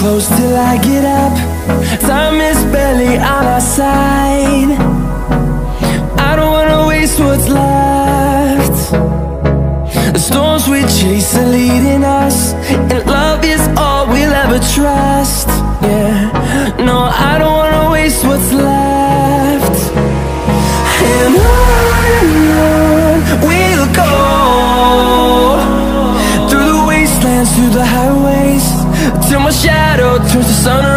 close till I get up. Time is barely on our side. I don't wanna waste what's left. The storms we chase are leading us, and love is all we'll ever trust. Yeah, no, I don't wanna waste what's left. And on we'll go, through the wastelands, through the highways, till my shadow turns to sun